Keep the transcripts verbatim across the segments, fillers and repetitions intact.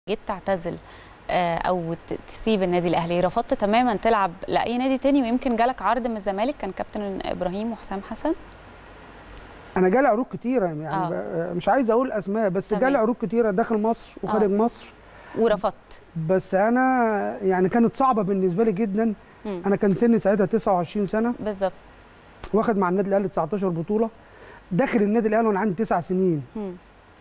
جيت تعتزل او تسيب النادي الاهلي، رفضت تماما تلعب لاي نادي تاني، ويمكن جالك عرض من الزمالك كان كابتن ابراهيم وحسام حسن؟ انا جالي عروض كتيره يعني آه. مش عايز اقول اسماء، بس جالي عروض كتيره داخل مصر وخارج آه. مصر ورفضت. بس انا يعني كانت صعبه بالنسبه لي جدا. م. انا كان سني ساعتها تسعة وعشرين سنه بالظبط، واخد مع النادي الاهلي تسعتاشر بطوله، داخل النادي الاهلي وانا عندي تسع سنين. م.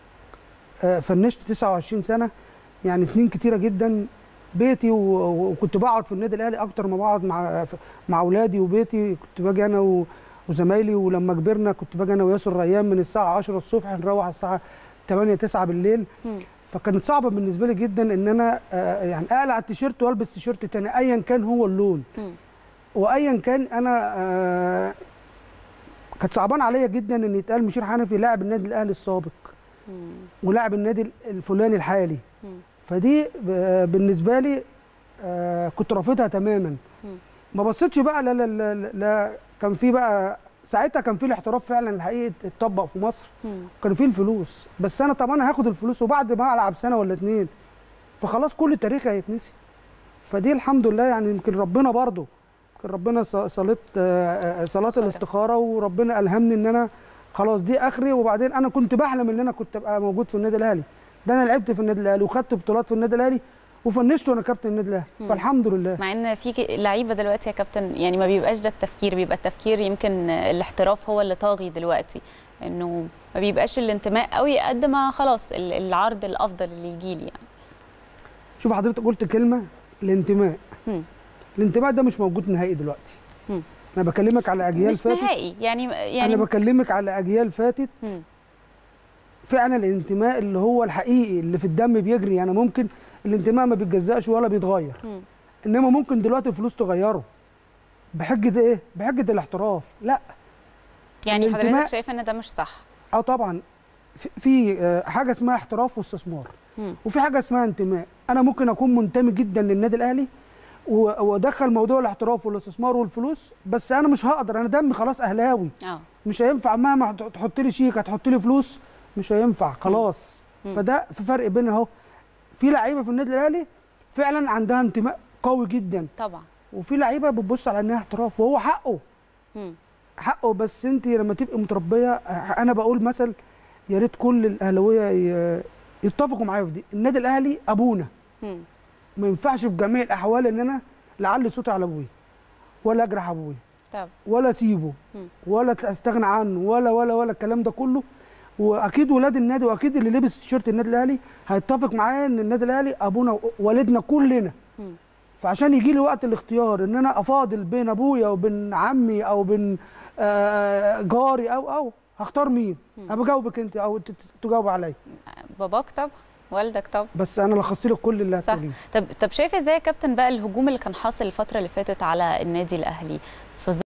آه فنشت تسعة وعشرين سنه، يعني سنين كتيره جدا. بيتي وكنت بقعد في النادي الاهلي اكتر ما بقعد مع مع اولادي وبيتي. كنت باجي انا وزمايلي، ولما كبرنا كنت باجي انا وياسر ريان من الساعه عشرة الصبح نروح الساعه تمانية تسعة بالليل. م. فكانت صعبه بالنسبه لي جدا ان انا آه يعني اقلع التيشيرت والبس تيشيرت تاني ايا كان هو اللون. م. وايا كان انا آه كانت صعبان عليا جدا ان يتقال مشير حنفي لاعب النادي الاهلي السابق ولاعب النادي الفلاني الحالي. م. فدي بالنسبه لي آه كنت رافضها تماما. م. ما بصيتش بقى لا لا لا, لا كان في بقى ساعتها كان في الاحتراف فعلا الحقيقي اتطبق في مصر. م. كان في الفلوس، بس انا طب انا هاخد الفلوس وبعد ما العب سنه ولا اتنين فخلاص كل التاريخ هيتنسي. فدي الحمد لله يعني يمكن ربنا برضو يمكن ربنا صليت صلاه الاستخاره، وربنا الهمني ان انا خلاص دي اخري. وبعدين انا كنت بحلم ان انا كنت ابقى موجود في النادي الاهلي، ده انا لعبت في النادي الاهلي وخدت بطولات في النادي الاهلي وفنشت وانا كابتن النادي الاهلي، فالحمد لله. مع ان في لعيبه دلوقتي يا كابتن يعني ما بيبقاش ده التفكير، بيبقى التفكير يمكن الاحتراف هو اللي طاغي دلوقتي، انه ما بيبقاش الانتماء قوي قد ما خلاص العرض الافضل اللي يجي لي يعني. شوف حضرتك قلت كلمه الانتماء. م. الانتماء ده مش موجود نهائي دلوقتي. م. انا بكلمك على اجيال مش فاتت. مش نهائي يعني يعني انا بكلمك على اجيال فاتت. م. فعلا الانتماء اللي هو الحقيقي اللي في الدم بيجري. يعني ممكن الانتماء ما بيتجزأش ولا بيتغير. م. انما ممكن دلوقتي الفلوس تغيره بحجه ايه؟ بحجه الاحتراف. لا يعني حضرتك شايف ان ده مش صح؟ اه طبعا في حاجه اسمها احتراف واستثمار، م. وفي حاجه اسمها انتماء. انا ممكن اكون منتمي جدا للنادي الاهلي وادخل موضوع الاحتراف والاستثمار والفلوس، بس انا مش هقدر، انا دمي خلاص اهلاوي. اه مش هينفع مهما تحط لي شيك هتحط لي فلوس مش هينفع خلاص. م. فده في فرق بين اهو. في لعيبه في النادي الاهلي فعلا عندها انتماء قوي جدا طبعا، وفي لعيبه بتبص على انها احتراف وهو حقه. م. حقه، بس انت لما تبقي متربيه. انا بقول مثل يا ريت كل الاهلاويه يتفقوا معايا في دي، النادي الاهلي ابونا. م. ما ينفعش بجميع الاحوال ان انا لعلي صوتي على ابويا ولا اجرح ابويا ولا اسيبه ولا استغنى عنه ولا ولا ولا الكلام ده كله. واكيد ولاد النادي واكيد اللي لبس تيشيرت النادي الاهلي هيتفق معايا ان النادي الاهلي ابونا والدنا كلنا. م. فعشان يجي لي وقت الاختيار ان انا افاضل بين ابويا وبين عمي او بين آه جاري او او هختار مين؟ انا بجاوبك انت او تجاوب عليا. باباك طبعا، والدك طبعا. بس انا لخصت لك كل اللي هتقوليه. طب طب شايف ازاي يا كابتن بقى الهجوم اللي كان حاصل الفتره اللي فاتت على النادي الاهلي في